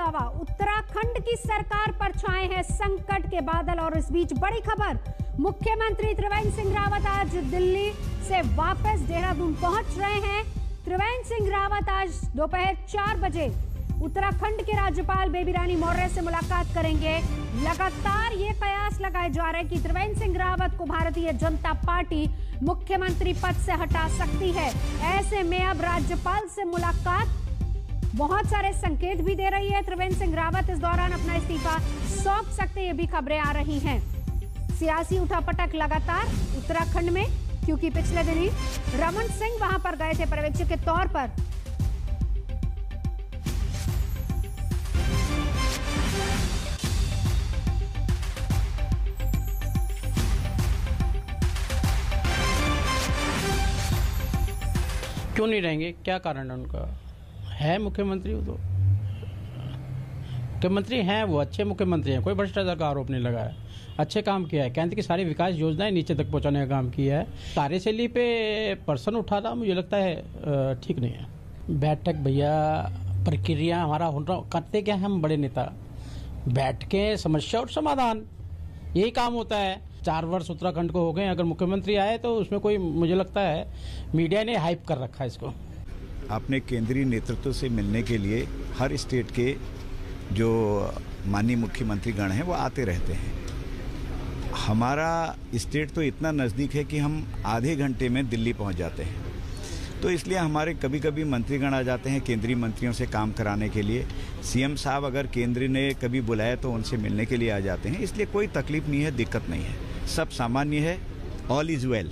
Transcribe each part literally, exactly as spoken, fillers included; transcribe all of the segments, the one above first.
दावा, उत्तराखंड की सरकार पर छाए हैं संकट के बादल। और इस बीच बड़ी खबर, मुख्यमंत्री त्रिवेंद्र सिंह रावत आज दिल्ली से वापस देहरादून पहुंच रहे हैं। त्रिवेंद्र सिंह रावत आज दोपहर चार बजे उत्तराखंड के राज्यपाल बेबी रानी मौर्य से मुलाकात करेंगे। लगातार ये कयास लगाए जा रहे हैं कि त्रिवेंद्र सिंह रावत को भारतीय जनता पार्टी मुख्यमंत्री पद से हटा सकती है। ऐसे में अब राज्यपाल से मुलाकात बहुत सारे संकेत भी दे रही है। त्रिवेंद्र सिंह रावत इस दौरान अपना इस्तीफा सौंप सकते, ये भी खबरें आ रही हैं। सियासी उठापटक लगातार उत्तराखंड में, क्योंकि पिछले दिनी रमन सिंह वहां पर गए थे पर्यवेक्षक के तौर पर। क्यों नहीं रहेंगे, क्या कारण है उनका? है मुख्यमंत्री, वो तो मुख्यमंत्री हैं, वो अच्छे मुख्यमंत्री हैं, कोई भ्रष्टाचार का आरोप नहीं लगा है, अच्छे काम किया है। केंद्र की सारी विकास योजनाएं नीचे तक पहुंचाने का काम किया है। कार्यशैली पे पर्सन उठाना मुझे लगता है ठीक नहीं है। बैठक भैया प्रक्रिया हमारा हो रहा, करते क्या है हम बड़े नेता, बैठ के समस्या और समाधान, यही काम होता है। चार वर्ष उत्तराखंड को हो गए, अगर मुख्यमंत्री आए तो उसमें कोई, मुझे लगता है मीडिया ने हाइप कर रखा है इसको। अपने केंद्रीय नेतृत्व से मिलने के लिए हर स्टेट के जो माननीय मुख्यमंत्री गण हैं वो आते रहते हैं। हमारा स्टेट तो इतना नज़दीक है कि हम आधे घंटे में दिल्ली पहुंच जाते हैं, तो इसलिए हमारे कभी कभी मंत्रीगण आ जाते हैं केंद्रीय मंत्रियों से काम कराने के लिए। सीएम साहब अगर केंद्र ने कभी बुलाया तो उनसे मिलने के लिए आ जाते हैं, इसलिए कोई तकलीफ नहीं है, दिक्कत नहीं है, सब सामान्य है। ऑल इज वेल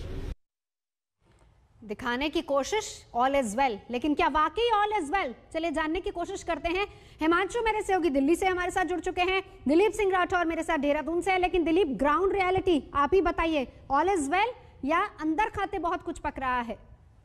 दिखाने की कोशिश, ऑल इज वेल, लेकिन क्या वाकई ऑल इज वेल? चलिए जानने की कोशिश करते हैं। हिमांशु मेरे से होगी दिल्ली से हमारे साथ जुड़ चुके हैं, दिलीप सिंह राठौर मेरे साथ देहरादून से है। लेकिन दिलीप, ग्राउंड रियलिटी आप ही बताइए, ऑल इज वेल या अंदर खाते बहुत कुछ पक रहा है?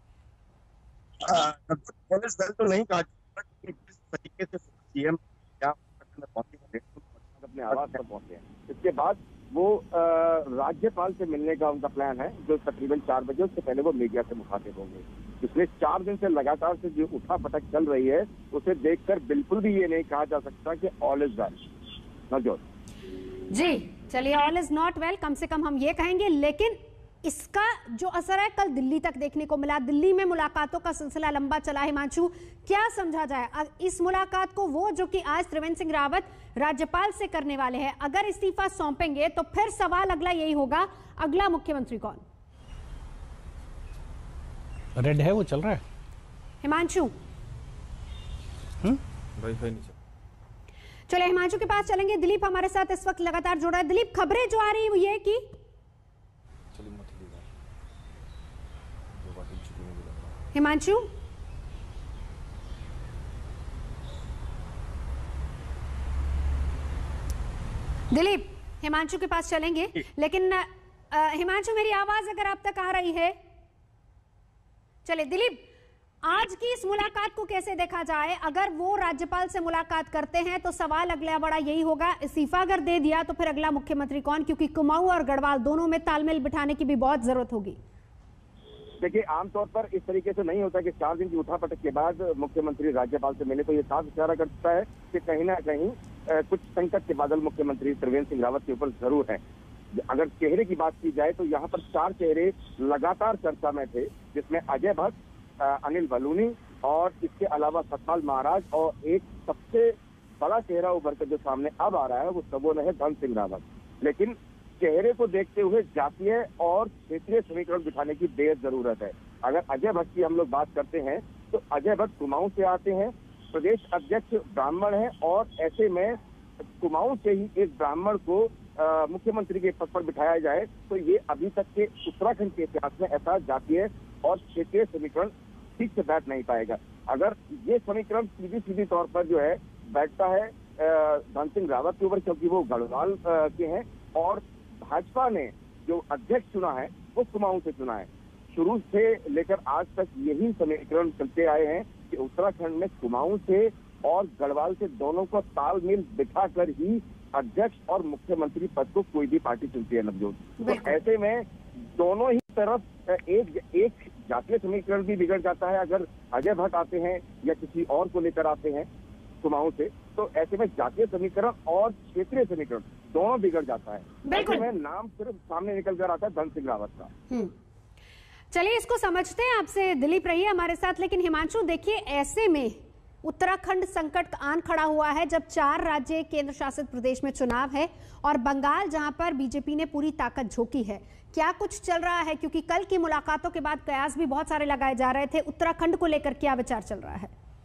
ऑल इज वेल तो नहीं कहा, किस तरीके से सीएम क्या पहुंचे, अपने आवास पर पहुंचे हैं। इसके बाद वो राज्यपाल से मिलने का उनका प्लान है, जो तकरीबन चार बजे, उससे पहले वो मीडिया से मुखातिब होंगे। पिछले चार दिन से लगातार से जो उठा पटक चल रही है, उसे देखकर बिल्कुल भी ये नहीं कहा जा सकता कि all is well. Navjot ji चलिए, ऑल इज नॉट वेल कम से कम हम ये कहेंगे। लेकिन इसका जो असर है कल दिल्ली तक देखने को मिला। दिल्ली में मुलाकातों का सिलसिला लंबा चला। हिमांशु, क्या समझा जाए इस मुलाकात को, वो जो कि आज त्रिवेंद्र सिंह रावत राज्यपाल से करने वाले हैं? अगर इस्तीफा सौंपेंगे तो फिर सवाल अगला यही होगा, अगला मुख्यमंत्री कौन? रेड है वो चल रहा है। हिमांशु चले हिमांशु के पास चलेंगे। दिलीप हमारे साथ इस वक्त लगातार जुड़ा है। दिलीप, खबरें जो आ रही है ये कि हिमांशु दिलीप हिमांशु के पास चलेंगे, लेकिन हिमांशु मेरी आवाज अगर आप तक आ रही है? चले दिलीप, आज की इस मुलाकात को कैसे देखा जाए? अगर वो राज्यपाल से मुलाकात करते हैं तो सवाल अगला बड़ा यही होगा, इस्तीफा अगर दे दिया तो फिर अगला मुख्यमंत्री कौन? क्योंकि कुमाऊं और गढ़वाल दोनों में तालमेल बिठाने की भी बहुत जरूरत होगी। देखिए, आमतौर पर इस तरीके से नहीं होता कि चार दिन की उठापटक के बाद मुख्यमंत्री राज्यपाल से मिले, तो ये साफ इशारा करता है कि कहीं ना कहीं कुछ संकट के बादल मुख्यमंत्री त्रिवेंद्र सिंह रावत के ऊपर जरूर है। अगर चेहरे की बात की जाए तो यहाँ पर चार चेहरे लगातार चर्चा में थे, जिसमें अजय भट्ट, अनिल बलूनी और इसके अलावा सतपाल महाराज, और एक सबसे बड़ा चेहरा उभर कर जो सामने अब आ रहा है वो सबों है धन सिंह रावत। लेकिन चेहरे को देखते हुए जातीय और क्षेत्रीय समीकरण बिठाने की बेहद जरूरत है। अगर अजय भट्ट की हम लोग बात करते हैं तो अजय भट्ट कुमाऊं से आते हैं, प्रदेश अध्यक्ष ब्राह्मण हैं, और ऐसे में कुमाऊं से ही एक ब्राह्मण को आ, मुख्यमंत्री के पद पर बिठाया जाए तो ये अभी तक के उत्तराखंड के इतिहास में ऐसा जातीय और क्षेत्रीय समीकरण ठीक से बैठ नहीं पाएगा। अगर ये समीकरण सीधी सीधी तौर पर जो है बैठता है धन सिंह रावत के ऊपर, क्योंकि वो गढ़वाल के हैं और भाजपा ने जो अध्यक्ष चुना है वो कुमाऊं से चुना है। शुरू से लेकर आज तक यही समीकरण चलते आए हैं कि उत्तराखंड में कुमाऊं से और गढ़वाल से दोनों को तालमेल बिठाकर ही अध्यक्ष और मुख्यमंत्री पद को कोई भी पार्टी चुनती है। नवजोत, तो ऐसे में दोनों ही तरफ एक एक जातीय समीकरण भी बिगड़ जाता है। अगर अजय भट्ट आते हैं या किसी और को लेकर आते हैं कुमाऊं से, तो ऐसे में जातीय समीकरण और क्षेत्रीय समीकरण दोनों बिगड़ जाता है। बिल्कुल। ऐसे में नाम सिर्फ सामने निकल कर आता है धन सिंह रावत का। चलिए इसको समझते हैं आपसे। दिलीप रहिए हमारे साथ। लेकिन हिमांशु देखिए, ऐसे में उत्तराखंड संकट आन खड़ा हुआ है जब चार राज्य केंद्र शासित प्रदेश में चुनाव है और बंगाल जहां पर बीजेपी ने पूरी ताकत झोंकी है। क्या कुछ चल रहा है? क्योंकि कल की मुलाकातों के बाद कयास भी बहुत सारे लगाए जा रहे थे। उत्तराखंड को लेकर क्या विचार चल रहा है?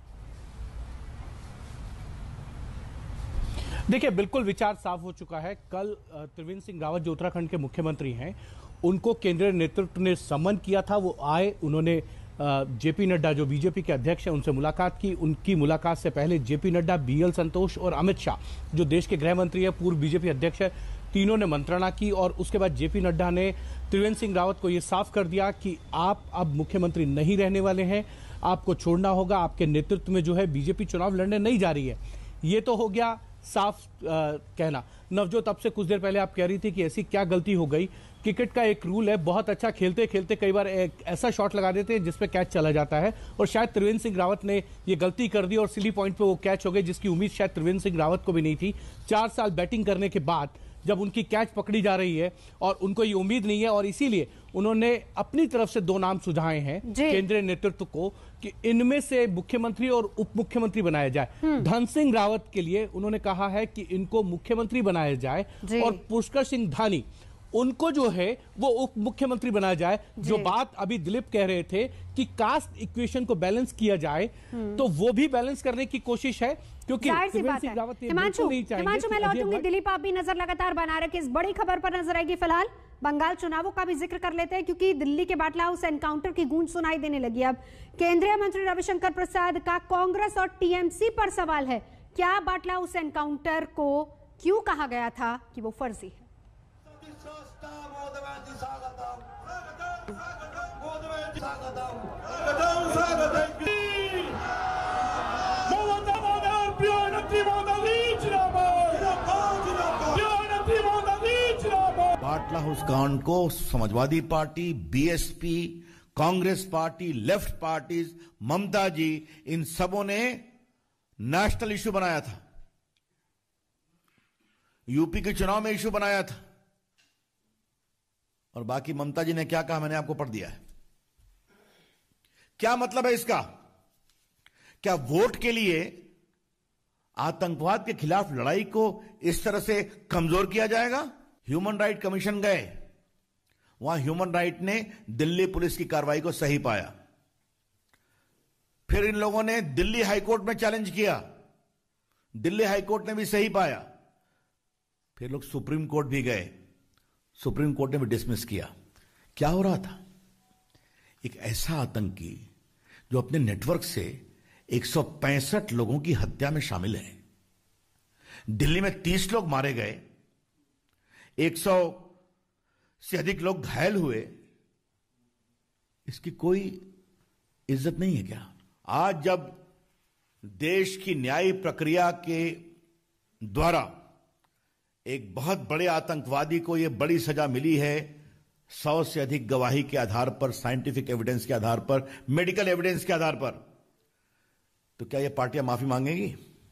देखिए, बिल्कुल विचार साफ हो चुका है। कल त्रिवेंद्र सिंह रावत जो उत्तराखंड के मुख्यमंत्री हैं, उनको केंद्रीय नेतृत्व ने सम्मन किया था। वो आए, उन्होंने जेपी नड्डा जो बीजेपी के अध्यक्ष हैं उनसे मुलाकात की। उनकी मुलाकात से पहले जेपी नड्डा, बीएल संतोष और अमित शाह जो देश के गृह मंत्री है, पूर्व बीजेपी अध्यक्ष है, तीनों ने मंत्रणा की। और उसके बाद जेपी नड्डा ने त्रिवेंद्र सिंह रावत को यह साफ कर दिया कि आप अब मुख्यमंत्री नहीं रहने वाले हैं, आपको छोड़ना होगा, आपके नेतृत्व में जो है बीजेपी चुनाव लड़ने नहीं जा रही है। ये तो हो गया साफ आ, कहना। नवजोत, अब से कुछ देर पहले आप कह रही थी कि ऐसी क्या गलती हो गई। क्रिकेट का एक रूल है, बहुत अच्छा खेलते खेलते कई बार एक ऐसा शॉट लगा देते हैं जिसपे कैच चला जाता है, और शायद त्रिवेंद्र सिंह रावत ने ये गलती कर दी और सिली पॉइंट पे वो कैच हो गई, जिसकी उम्मीद शायद त्रिवेंद्र सिंह रावत को भी नहीं थी। चार साल बैटिंग करने के बाद जब उनकी कैच पकड़ी जा रही है और उनको ये उम्मीद नहीं है, और इसीलिए उन्होंने अपनी तरफ से दो नाम सुझाए हैं केंद्रीय नेतृत्व को कि इनमें से मुख्यमंत्री और उप मुख्यमंत्री बनाया जाए। धन सिंह रावत के लिए उन्होंने कहा है कि इनको मुख्यमंत्री बनाया जाए और पुष्कर सिंह धानी उनको जो है वो उप मुख्यमंत्री बनाया जाए। जो बात अभी दिलीप कह रहे थे कि कास्ट इक्वेशन को बैलेंस किया जाए, तो वो भी बैलेंस करने की कोशिश है, क्योंकि त्रिवेंद्र सिंह रावत ये बिल्कुल नहीं चाहेंगे। हिमांशु, मैं लौटूंगी। दिलीप, आप भी नजर लगातार बना रहे कि इस बड़ी खबर पर नजर आएगी। फिलहाल बंगाल चुनावों का भी जिक्र कर लेते हैं, क्योंकि दिल्ली के बाटला हाउस एनकाउंटर की गूंज सुनाई देने लगी। अब केंद्रीय मंत्री रविशंकर प्रसाद का कांग्रेस और टीएमसी पर सवाल है, क्या बाटला हाउस एनकाउंटर को क्यों कहा गया था कि वो फर्जी है? बाटला हाउस कांड को Samajwadi party, BSP, Congress party, left parties, Mamata ji, इन सबों ने नेशनल इश्यू बनाया था, यूपी के चुनाव में इश्यू बनाया था। और बाकी ममता जी ने क्या कहा मैंने आपको पढ़ दिया है। क्या मतलब है इसका? क्या वोट के लिए आतंकवाद के खिलाफ लड़ाई को इस तरह से कमजोर किया जाएगा? ह्यूमन राइट कमीशन गए, वहां ह्यूमन राइट ने दिल्ली पुलिस की कार्रवाई को सही पाया। फिर इन लोगों ने दिल्ली हाईकोर्ट में चैलेंज किया, दिल्ली हाईकोर्ट ने भी सही पाया। फिर लोग सुप्रीम कोर्ट भी गए, सुप्रीम कोर्ट ने भी डिसमिस किया। क्या हो रहा था? एक ऐसा आतंकी जो अपने नेटवर्क से एक सौ पैंसठ लोगों की हत्या में शामिल है। दिल्ली में तीस लोग मारे गए, एक सौ से अधिक लोग घायल हुए। इसकी कोई इज्जत नहीं है क्या? आज जब देश की न्याय प्रक्रिया के द्वारा एक बहुत बड़े आतंकवादी को यह बड़ी सजा मिली है, सौ से अधिक गवाही के आधार पर, साइंटिफिक एविडेंस के आधार पर, मेडिकल एविडेंस के आधार पर, तो क्या यह पार्टियां माफी मांगेंगी?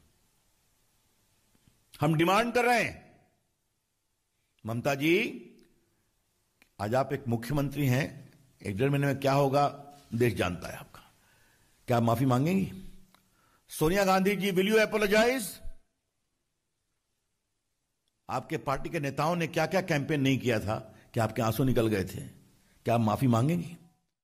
हम डिमांड कर रहे हैं, ममता जी, आज आप एक मुख्यमंत्री हैं, एक डेढ़ महीने में क्या होगा देश जानता है आपका। क्या आप माफी मांगेंगी? Sonia Gandhi ji, will you apologise? आपके पार्टी के नेताओं ने क्या क्या कैंपेन नहीं किया था कि आपके आंसू निकल गए थे? क्या आप माफी मांगेंगी?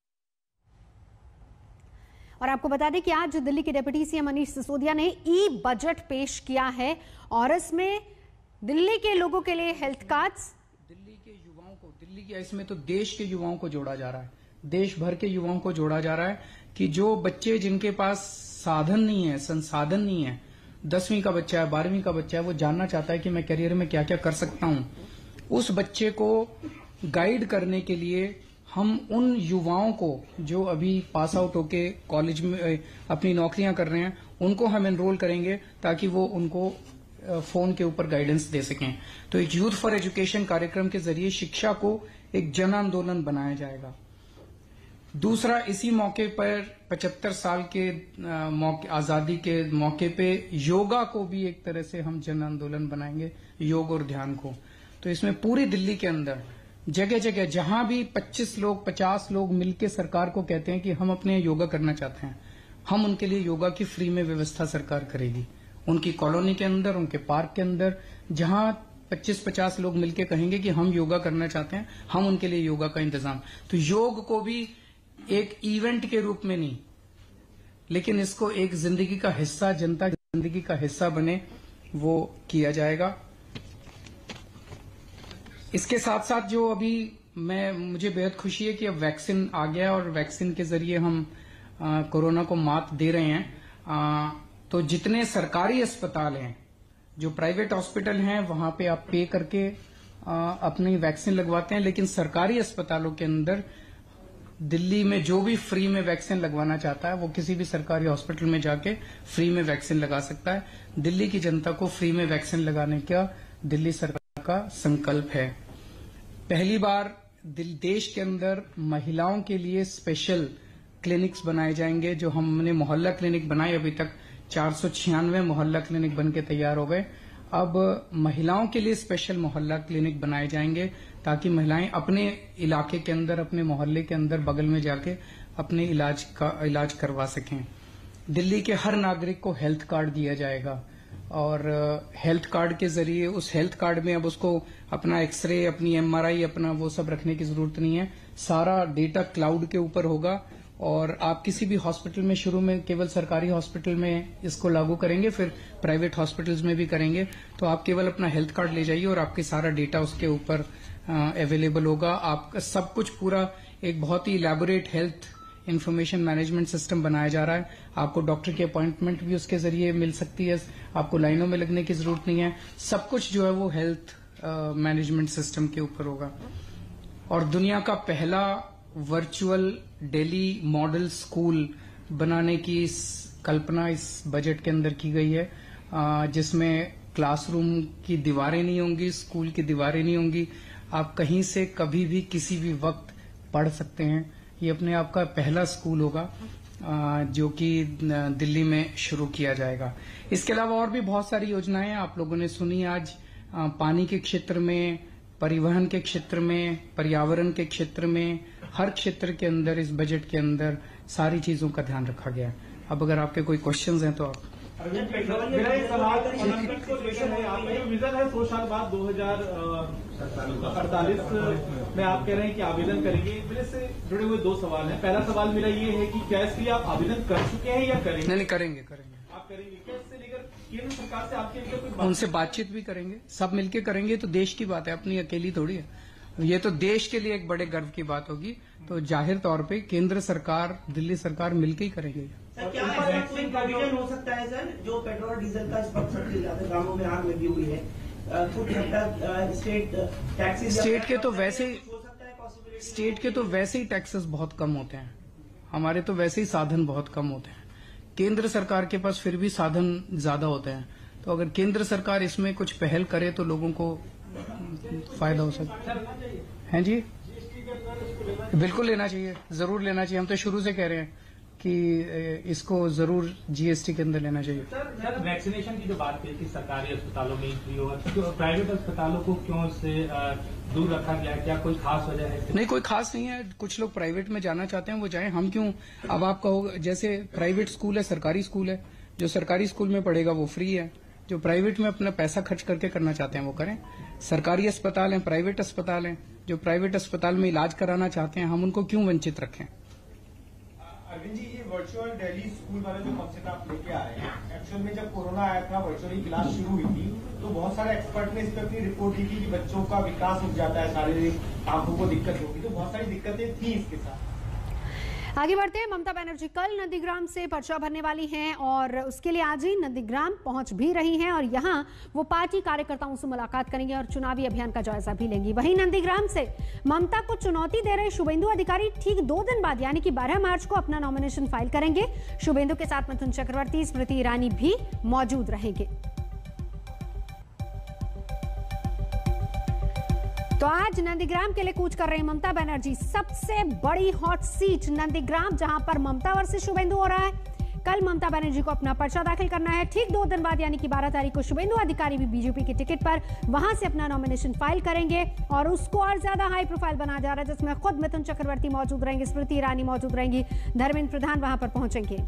और आपको बता दें कि आज दिल्ली के डिप्टी सीएम मनीष सिसोदिया ने ई बजट पेश किया है और इसमें दिल्ली के लोगों के लिए हेल्थ कार्ड्स, दिल्ली के युवाओं को, दिल्ली के इसमें तो देश के युवाओं को जोड़ा जा रहा है, देश भर के युवाओं को जोड़ा जा रहा है कि जो बच्चे जिनके पास साधन नहीं है, संसाधन नहीं है, दसवीं का बच्चा है, बारहवीं का बच्चा है, वो जानना चाहता है कि मैं करियर में क्या क्या कर सकता हूं, उस बच्चे को गाइड करने के लिए हम उन युवाओं को जो अभी पास आउट होके कॉलेज में अपनी नौकरियां कर रहे हैं, उनको हम एनरोल करेंगे ताकि वो उनको फोन के ऊपर गाइडेंस दे सकें। तो एक यूथ फॉर एजुकेशन कार्यक्रम के जरिए शिक्षा को एक जन आंदोलन बनाया जाएगा। दूसरा, इसी मौके पर पचहत्तर साल के आ, मौके आजादी के मौके पे योगा को भी एक तरह से हम जन आंदोलन बनाएंगे, योग और ध्यान को। तो इसमें पूरी दिल्ली के अंदर जगह जगह जहां भी पच्चीस लोग पचास लोग मिलकर सरकार को कहते हैं कि हम अपने योगा करना चाहते हैं, हम उनके लिए योगा की फ्री में व्यवस्था सरकार करेगी। उनकी कॉलोनी के अंदर, उनके पार्क के अंदर जहां पच्चीस पचास लोग मिलकर कहेंगे कि हम योगा करना चाहते हैं, हम उनके लिए योगा का इंतजाम। तो योग को भी एक इवेंट के रूप में नहीं, लेकिन इसको एक जिंदगी का हिस्सा, जनता की जिंदगी का हिस्सा बने, वो किया जाएगा। इसके साथ साथ जो अभी मैं मुझे बेहद खुशी है कि अब वैक्सीन आ गया और वैक्सीन के जरिए हम आ, कोरोना को मात दे रहे हैं। आ, तो जितने सरकारी अस्पताल हैं, जो प्राइवेट हॉस्पिटल हैं, वहां पे आप पे करके आ, अपनी वैक्सीन लगवाते हैं, लेकिन सरकारी अस्पतालों के अंदर दिल्ली में जो भी फ्री में वैक्सीन लगवाना चाहता है वो किसी भी सरकारी हॉस्पिटल में जाके फ्री में वैक्सीन लगा सकता है। दिल्ली की जनता को फ्री में वैक्सीन लगाने का दिल्ली सरकार का संकल्प है। पहली बार देश के अंदर महिलाओं के लिए स्पेशल क्लिनिक्स बनाए जाएंगे। जो हमने मोहल्ला क्लिनिक बनाए, अभी तक चार सौ छियानवे मोहल्ला क्लिनिक बन के तैयार हो गए। अब महिलाओं के लिए स्पेशल मोहल्ला क्लिनिक बनाए जाएंगे ताकि महिलाएं अपने इलाके के अंदर, अपने मोहल्ले के अंदर, बगल में जाके अपने इलाज का इलाज करवा सकें। दिल्ली के हर नागरिक को हेल्थ कार्ड दिया जाएगा और हेल्थ कार्ड के जरिए, उस हेल्थ कार्ड में अब उसको अपना एक्सरे, अपनी एमआरआई, अपना वो सब रखने की जरूरत नहीं है। सारा डेटा क्लाउड के ऊपर होगा और आप किसी भी हॉस्पिटल में, शुरू में केवल सरकारी हॉस्पिटल में इसको लागू करेंगे, फिर प्राइवेट हॉस्पिटल्स में भी करेंगे। तो आप केवल अपना हेल्थ कार्ड ले जाइए और आपके सारा डेटा उसके ऊपर अवेलेबल होगा। आपका सब कुछ पूरा एक बहुत ही elaborate health information management system बनाया जा रहा है। आपको डॉक्टर की अपॉइंटमेंट भी उसके जरिए मिल सकती है, आपको लाइनों में लगने की जरूरत नहीं है। सब कुछ जो है वो हेल्थ मैनेजमेंट सिस्टम के ऊपर होगा। और दुनिया का पहला वर्चुअल दिल्ली मॉडल स्कूल बनाने की कल्पना इस बजट के अंदर की गई है, जिसमें क्लासरूम की दीवारें नहीं होंगी, स्कूल की दीवारें नहीं होंगी। आप कहीं से कभी भी किसी भी वक्त पढ़ सकते हैं। ये अपने आप का पहला स्कूल होगा जो कि दिल्ली में शुरू किया जाएगा। इसके अलावा और भी बहुत सारी योजनाएं आप लोगों ने सुनी आज। पानी के क्षेत्र में, परिवहन के क्षेत्र में, पर्यावरण के क्षेत्र में, हर क्षेत्र के अंदर इस बजट के अंदर सारी चीजों का ध्यान रखा गया है। अब अगर आपके कोई क्वेश्चंस हैं तो आप। मेरा एक सवाल ओलंपिक को लेकर है। आपका जो विजन है सौ साल बाद दो हजार अड़तालीस में आप कह रहे हैं कि आवेदन करेंगे, मेरे से जुड़े हुए दो सवाल हैं। पहला सवाल मेरा ये है कि क्या इसके लिए आप आवेदन कर चुके हैं या करेंगे? नहीं, नहीं करेंगे करेंगे आप करेंगे क्या? इससे लेकर केंद्र सरकार से आपके लिए कोई उनसे बातचीत भी करेंगे, सब मिलकर करेंगे। तो देश की बात है, अपनी अकेली थोड़ी है। ये तो देश के लिए एक बड़े गर्व की बात होगी। तो जाहिर तौर पे केंद्र सरकार, दिल्ली सरकार मिलकर ही करेंगे। सर, क्या ऐसा कोई प्रोविजन हो सकता है सर, जो पेट्रोल डीजल का सब्सिडी गांवों में आग लगी हुई है, कुछ स्टेट टैक्सेस, स्टेट के तो वैसे ही स्टेट के तो वैसे ही टैक्सेस बहुत कम होते हैं, हमारे तो वैसे ही साधन बहुत कम होते हैं। केंद्र सरकार के पास फिर भी साधन ज्यादा होते हैं। तो अगर केंद्र सरकार इसमें कुछ पहल करे तो लोगों को फायदा हो सकता है। जी बिल्कुल लेना चाहिए, जरूर लेना चाहिए। हम तो शुरू से कह रहे हैं कि इसको जरूर जीएसटी के अंदर लेना चाहिए। सर, वैक्सीनेशन की जो बात की थी सरकारी अस्पतालों में फ्री होगा, तो प्राइवेट अस्पतालों को क्यों इससे दूर रखा गया? क्या कोई खास वजह है? नहीं, कोई खास नहीं है। कुछ लोग प्राइवेट में जाना चाहते हैं, वो जाएं, हम क्यों? अब आप कहोगे जैसे प्राइवेट स्कूल है, सरकारी स्कूल है, जो सरकारी स्कूल में पढ़ेगा वो फ्री है, जो प्राइवेट में अपना पैसा खर्च करके करना चाहते हैं वो करें। सरकारी अस्पताल हैं, प्राइवेट अस्पताल हैं, जो प्राइवेट अस्पताल में इलाज कराना चाहते हैं हम उनको क्यों वंचित रखें? अरविंद जी, ये वर्चुअल दिल्ली स्कूल वाला जो कॉन्सेप्ट आप लेके आ रहे हैं, एक्चुअल में जब कोरोना आया था, वर्चुअली क्लास शुरू हुई थी, तो बहुत सारे एक्सपर्ट ने इस पर अपनी रिपोर्ट दी थी कि बच्चों का विकास रुक जाता है, शारीरिक आंखों को दिक्कत होगी, तो बहुत सारी दिक्कतें थी इसके साथ। आगे बढ़ते हैं। ममता बनर्जी कल नंदीग्राम से पर्चा भरने वाली हैं और उसके लिए आज ही नंदीग्राम पहुंच भी रही हैं और यहां वो पार्टी कार्यकर्ताओं से मुलाकात करेंगी और चुनावी अभियान का जायजा भी लेंगी। वहीं नंदीग्राम से ममता को चुनौती दे रहे शुभेंदु अधिकारी ठीक दो दिन बाद यानी कि बारह मार्च को अपना नॉमिनेशन फाइल करेंगे। शुभेंदु के साथ मिथुन चक्रवर्ती, स्मृति ईरानी भी मौजूद रहेंगे। तो आज नंदीग्राम के लिए कूच कर रही ममता बनर्जी। सबसे बड़ी हॉट सीट नंदीग्राम, जहां पर ममता वर्सेस शुभेंदु हो रहा है। कल ममता बनर्जी को अपना पर्चा दाखिल करना है। ठीक दो दिन बाद यानी कि बारह तारीख को शुभेंदु अधिकारी भी बीजेपी के टिकट पर वहां से अपना नॉमिनेशन फाइल करेंगे और उसको और ज्यादा हाई प्रोफाइल बनाया जा रहा है, जिसमें खुद मिथुन चक्रवर्ती मौजूद रहेंगे, स्मृति ईरानी मौजूद रहेंगी, धर्मेंद्र प्रधान वहां पर पहुंचेंगे।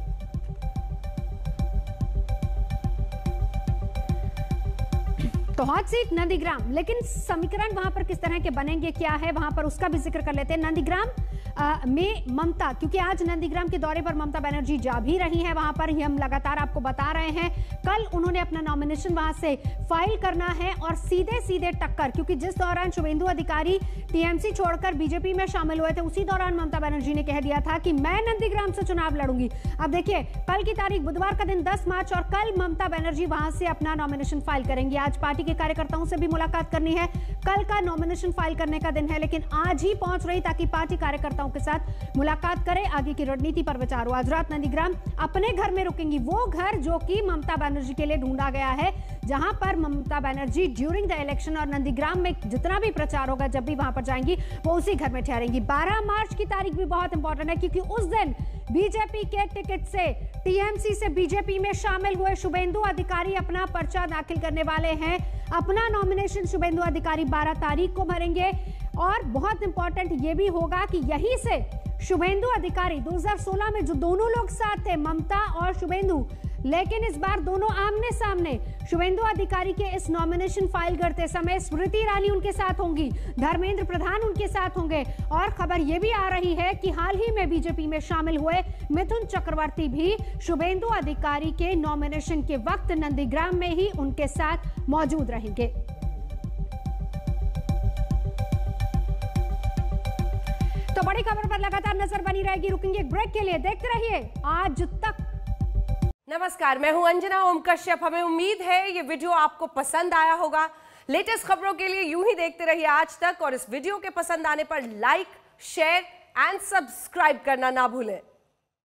तो हॉट सीट नंदीग्राम, लेकिन समीकरण वहां पर किस तरह के बनेंगे, क्या है वहां पर, उसका भी जिक्र कर लेते हैं। नंदीग्राम में ममता, क्योंकि आज नंदीग्राम के दौरे पर ममता बनर्जी जा भी रही हैं, वहां पर ही हम लगातार आपको बता रहे हैं। कल उन्होंने अपना नॉमिनेशन वहां से फाइल करना है और सीधे सीधे टक्कर, क्योंकि जिस दौरान शुभेंदु अधिकारी टीएमसी छोड़कर बीजेपी में शामिल हुए थे, उसी दौरान ममता बनर्जी ने कह दिया था कि मैं नंदीग्राम से चुनाव लड़ूंगी। अब देखिए, कल की तारीख बुधवार का दिन दस मार्च और कल ममता बनर्जी वहां से अपना नॉमिनेशन फाइल करेंगी। आज पार्टी के कार्यकर्ताओं से भी मुलाकात करनी है। कल का नॉमिनेशन फाइल करने का दिन है, लेकिन आज ही पहुंच रही ताकि पार्टी कार्यकर्ताओं के साथ मुलाकात करे, आगे की रणनीति पर विचार हो। आज रात नंदीग्राम अपने घर में रुकेंगी, वो घर जो कि ममता बनर्जी के लिए ढूंढा गया है, जहां पर Mamata Banerjee during the election और नंदीग्राम में जितना भी प्रचार होगा, जब भी वहां पर जाएंगी, वो उसी घर में ठहरेंगी। बारह मार्च की तारीख भी बहुत इंपॉर्टेंट है, क्योंकि उस दिन बीजेपी के टिकट से टीएमसी से बीजेपी में शामिल हुए शुभेंदु अधिकारी अपना पर्चा दाखिल करने वाले हैं। अपना नॉमिनेशन शुभेंदु अधिकारी बारह तारीख को भरेंगे और बहुत इंपॉर्टेंट यह भी होगा कि यहीं से शुभेंदु अधिकारी दो हज़ार सोलह में जो दोनों लोग साथ थे, ममता और शुभेंदु, लेकिन इस बार दोनों आमने सामने। शुभेंदु अधिकारी के इस नॉमिनेशन फाइल करते समय स्मृति ईरानी उनके साथ होंगी, धर्मेंद्र प्रधान उनके साथ होंगे और खबर यह भी आ रही है कि हाल ही में बीजेपी में शामिल हुए मिथुन चक्रवर्ती भी शुभेंदु अधिकारी के नॉमिनेशन के वक्त नंदीग्राम में ही उनके साथ मौजूद रहेंगे। तो बड़ी खबर पर लगातार नजर बनी रहेगी। रुकेंगे एक ब्रेक के लिए, देखते रहिए आज तक। नमस्कार, मैं हूं अंजना ओम कश्यप। हमें उम्मीद है ये वीडियो आपको पसंद आया होगा। लेटेस्ट खबरों के लिए यूं ही देखते रहिए आज तक और इस वीडियो के पसंद आने पर लाइक, शेयर एंड सब्सक्राइब करना ना भूलें।